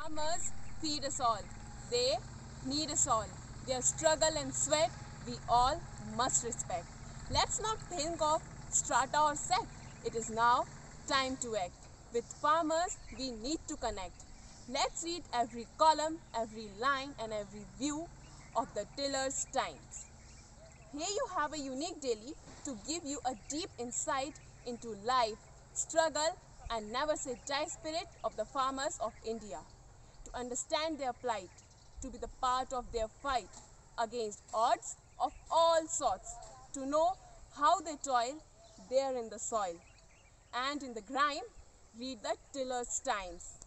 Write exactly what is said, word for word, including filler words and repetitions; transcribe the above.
Farmers feed us all. They need us all. Their struggle and sweat we all must respect. Let's not think of strata or sect. It is now time to act. With farmers we need to connect. Let's read every column, every line and every view of the Tiller's Times. Here you have a unique daily to give you a deep insight into life, struggle and never say die spirit of the farmers of India. To understand their plight, to be the part of their fight against odds of all sorts, to know how they toil there in the soil. And in the grime, read the Tiller's Times.